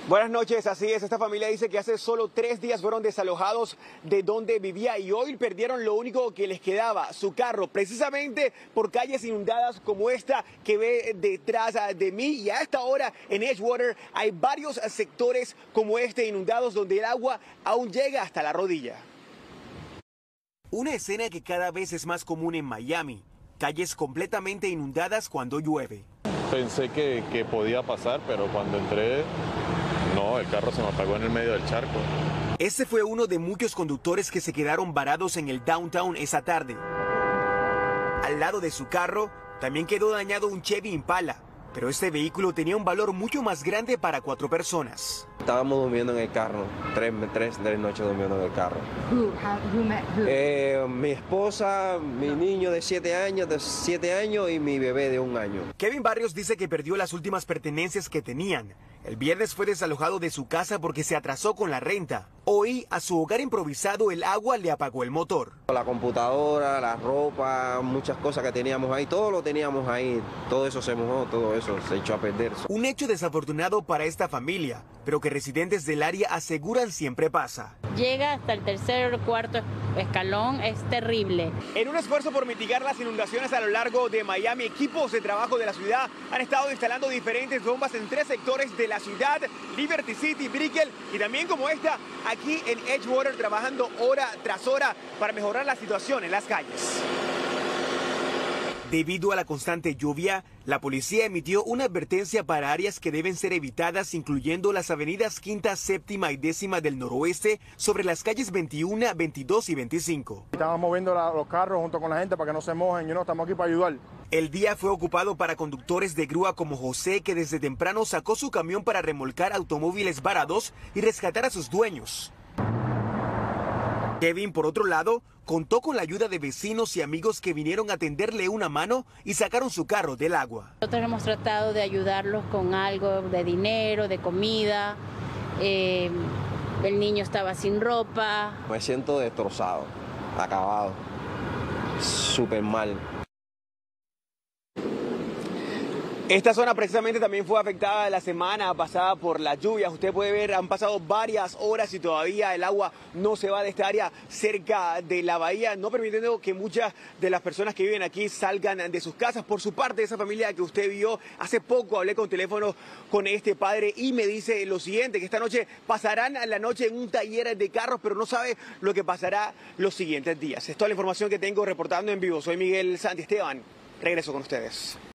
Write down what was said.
Buenas noches, así es, esta familia dice que hace solo 3 días fueron desalojados de donde vivía y hoy perdieron lo único que les quedaba, su carro, precisamente por calles inundadas como esta que ve detrás de mí. Y a esta hora en Edgewater hay varios sectores como este inundados donde el agua aún llega hasta la rodilla. Una escena que cada vez es más común en Miami, calles completamente inundadas cuando llueve. Pensé que podía pasar, pero cuando entré, no, el carro se me apagó en el medio del charco. Este fue uno de muchos conductores que se quedaron varados en el downtown esa tarde. Al lado de su carro también quedó dañado un Chevy Impala, pero este vehículo tenía un valor mucho más grande para 4 personas. Estábamos durmiendo en el carro, tres noches durmiendo en el carro. Mi esposa, mi niño de 7 años y mi bebé de 1 año. Kevin Barrios dice que perdió las últimas pertenencias que tenían. El viernes fue desalojado de su casa porque se atrasó con la renta. Hoy, a su hogar improvisado, el agua le apagó el motor. La computadora, la ropa, muchas cosas que teníamos ahí, todo lo teníamos ahí. Todo eso se mojó, todo eso se echó a perder. Un hecho desafortunado para esta familia, pero que residentes del área aseguran siempre pasa. Llega hasta el tercer o cuarto escalón, es terrible. En un esfuerzo por mitigar las inundaciones a lo largo de Miami, equipos de trabajo de la ciudad han estado instalando diferentes bombas en 3 sectores de la ciudad, Liberty City, Brickell y también como esta aquí en Edgewater, trabajando hora tras hora para mejorar la situación en las calles. Debido a la constante lluvia, la policía emitió una advertencia para áreas que deben ser evitadas, incluyendo las avenidas 5ª, 7ª y 10ª del noroeste, sobre las calles 21, 22 y 25. Estamos moviendo los carros junto con la gente para que no se mojen, estamos aquí para ayudar. El día fue ocupado para conductores de grúa como José, que desde temprano sacó su camión para remolcar automóviles varados y rescatar a sus dueños. Kevin, por otro lado, contó con la ayuda de vecinos y amigos que vinieron a tenderle una mano y sacaron su carro del agua. Nosotros hemos tratado de ayudarlos con algo de dinero, de comida. El niño estaba sin ropa. Me siento destrozado, acabado, súper mal. Esta zona precisamente también fue afectada la semana pasada por las lluvias. Usted puede ver, han pasado varias horas y todavía el agua no se va de esta área cerca de la bahía, no permitiendo que muchas de las personas que viven aquí salgan de sus casas. Por su parte, esa familia que usted vio, hace poco hablé con teléfono con este padre y me dice lo siguiente, que esta noche pasarán la noche en un taller de carros, pero no sabe lo que pasará los siguientes días. Es toda la información que tengo reportando en vivo. Soy Miguel Santiesteban. Regreso con ustedes.